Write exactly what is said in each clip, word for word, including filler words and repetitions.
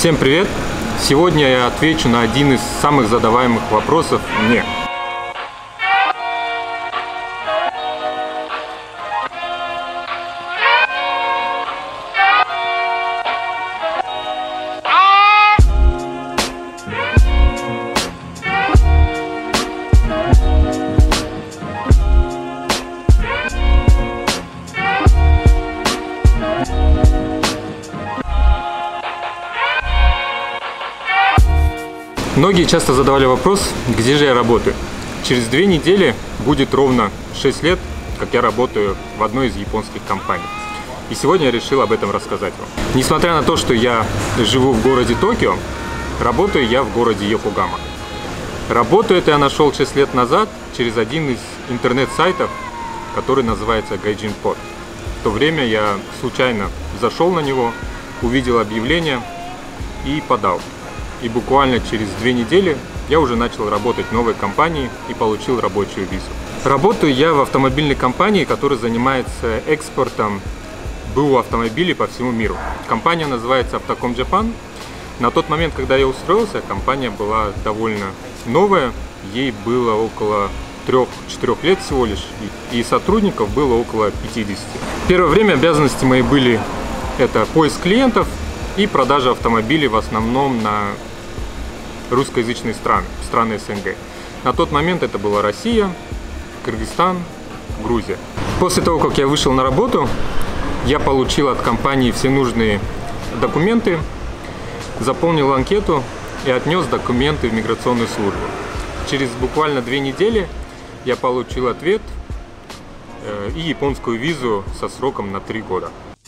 Всем привет! Сегодня я отвечу на один из самых задаваемых вопросов мне. Многие часто задавали вопрос, где же я работаю. Через две недели будет ровно шесть лет, как я работаю в одной из японских компаний. И сегодня я решил об этом рассказать вам. Несмотря на то, что я живу в городе Токио, работаю я в городе Йокогама. Работу эту я нашел шесть лет назад через один из интернет-сайтов, который называется Gaijin Pod. В то время я случайно зашел на него, увидел объявление и подал. И буквально через две недели я уже начал работать в новой компании и получил рабочую визу. Работаю я в автомобильной компании, которая занимается экспортом БУ автомобилей по всему миру. Компания называется Автоком Japan. На тот момент, когда я устроился, компания была довольно новая, ей было около трёх-четырёх лет всего лишь, и сотрудников было около пятидесяти. В первое время обязанности мои были это поиск клиентов и продажа автомобилей в основном на русскоязычные страны, страны СНГ. На тот момент это была Россия, Кыргызстан, Грузия. После того, как я вышел на работу, я получил от компании все нужные документы, заполнил анкету и отнес документы в миграционную службу. Через буквально две недели я получил ответ и японскую визу со сроком на три года.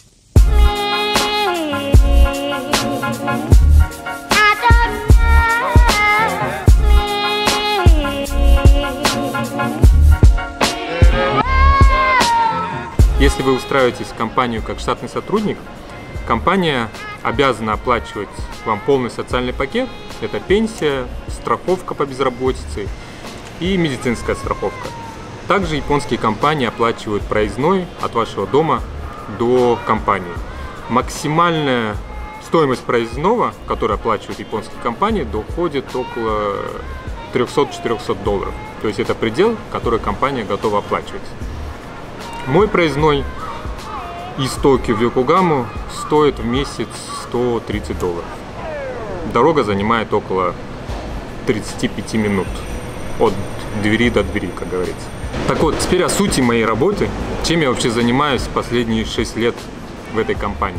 Если вы устраиваетесь в компанию как штатный сотрудник, компания обязана оплачивать вам полный социальный пакет. Это пенсия, страховка по безработице и медицинская страховка. Также японские компании оплачивают проездной от вашего дома до компании. Максимальная стоимость проездного, которую оплачивают японские компании, доходит около трёхсот-четырёхсот долларов. То есть это предел, который компания готова оплачивать. Мой проездной из Токио в Йокогаму стоит в месяц сто тридцать долларов. Дорога занимает около тридцати пяти минут от двери до двери, как говорится. Так вот, теперь о сути моей работы, чем я вообще занимаюсь последние шесть лет в этой компании.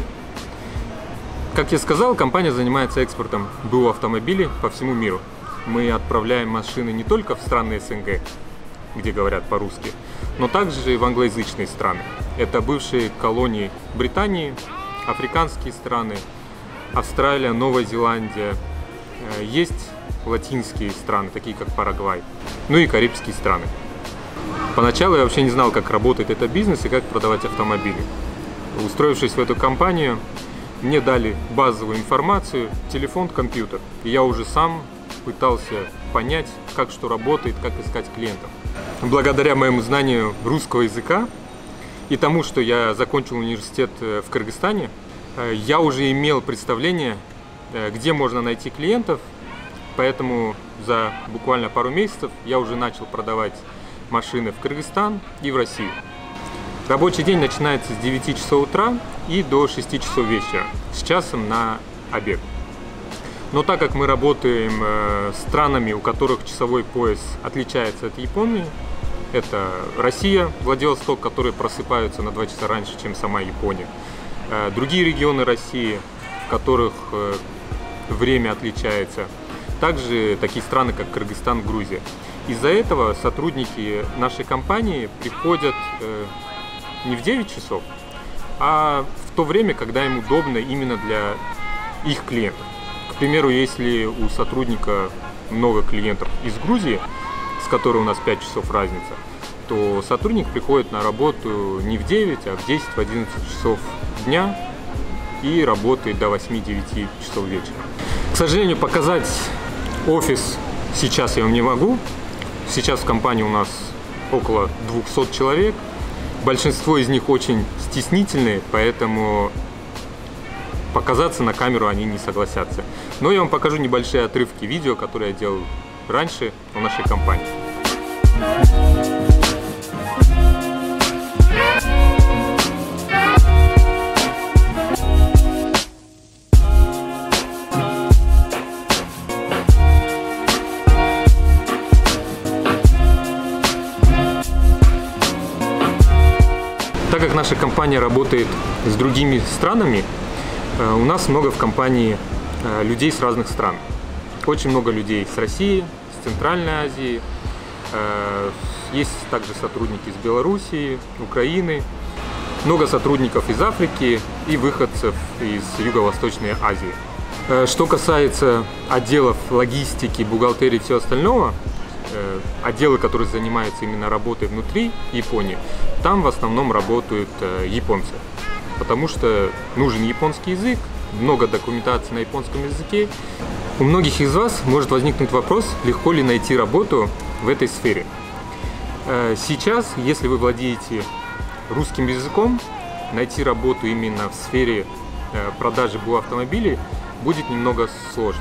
Как я сказал, компания занимается экспортом БУ автомобилей по всему миру. Мы отправляем машины не только в страны СНГ, где говорят по-русски, но также и в англоязычные страны. Это бывшие колонии Британии, африканские страны, Австралия, Новая Зеландия. Есть латинские страны, такие как Парагвай, ну и карибские страны. Поначалу я вообще не знал, как работает этот бизнес и как продавать автомобили. Устроившись в эту компанию, мне дали базовую информацию, телефон, компьютер. И я уже сам пытался понять, как что работает, как искать клиентов. Благодаря моему знанию русского языка и тому, что я закончил университет в Кыргызстане, я уже имел представление, где можно найти клиентов. Поэтому за буквально пару месяцев я уже начал продавать машины в Кыргызстан и в Россию. Рабочий день начинается с девяти часов утра и до шести часов вечера, с часом на обед. Но так как мы работаем э, с странами, у которых часовой пояс отличается от Японии, это Россия, Владивосток, которые просыпаются на два часа раньше, чем сама Япония, э, другие регионы России, в которых э, время отличается, также такие страны, как Кыргызстан, Грузия. Из-за этого сотрудники нашей компании приходят э, не в девять часов, а в то время, когда им удобно именно для их клиентов. К примеру, если у сотрудника много клиентов из Грузии, с которой у нас пять часов разница, то сотрудник приходит на работу не в девять, а в десять-одиннадцать часов дня и работает до восьми-девяти часов вечера. К сожалению, показать офис сейчас я вам не могу. Сейчас в компании у нас около двухсот человек. Большинство из них очень стеснительные, поэтому показаться на камеру они не согласятся. Но я вам покажу небольшие отрывки видео, которые я делал раньше в нашей компании. Так как наша компания работает с другими странами, у нас много в компании людей с разных стран. Очень много людей с России, с Центральной Азии. Есть также сотрудники из Белоруссии, Украины. Много сотрудников из Африки и выходцев из Юго-Восточной Азии. Что касается отделов логистики, бухгалтерии и всего остального, отделы, которые занимаются именно работой внутри Японии, там в основном работают японцы, потому что нужен японский язык, много документации на японском языке. У многих из вас может возникнуть вопрос, легко ли найти работу в этой сфере. Сейчас, если вы владеете русским языком, найти работу именно в сфере продажи БУ автомобилей будет немного сложно.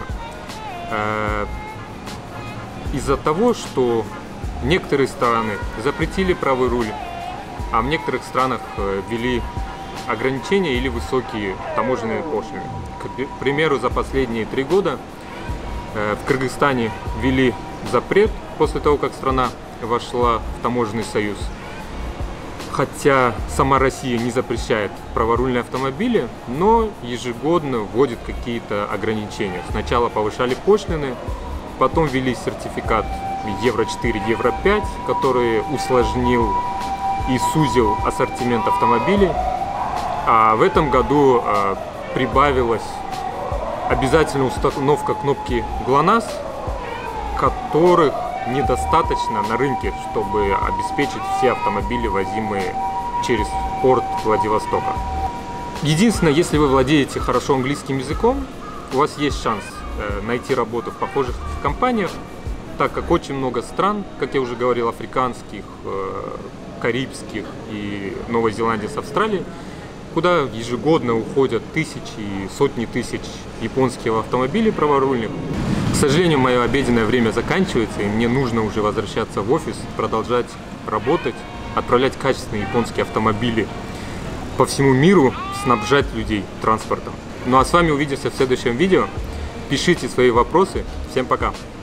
Из-за того, что некоторые страны запретили правый руль, а в некоторых странах ввели ограничения или высокие таможенные пошлины. К примеру, за последние три года в Кыргызстане ввели запрет после того, как страна вошла в таможенный союз. Хотя сама Россия не запрещает праворульные автомобили, но ежегодно вводит какие-то ограничения. Сначала повышали пошлины, потом ввели сертификат евро четыре, евро пять, который усложнил и сузил ассортимент автомобилей. А в этом году а, прибавилась обязательная установка кнопки ГЛОНАСС, которых недостаточно на рынке, чтобы обеспечить все автомобили, возимые через порт Владивостока. Единственное, если вы владеете хорошо английским языком, у вас есть шанс найти работу в похожих компаниях, так как очень много стран, как я уже говорил, африканских, карибских и Новой Зеландии с Австралией, куда ежегодно уходят тысячи и сотни тысяч японских автомобилей праворульных. К сожалению, мое обеденное время заканчивается, и мне нужно уже возвращаться в офис, продолжать работать, отправлять качественные японские автомобили по всему миру, снабжать людей транспортом. Ну а с вами увидимся в следующем видео. Пишите свои вопросы. Всем пока!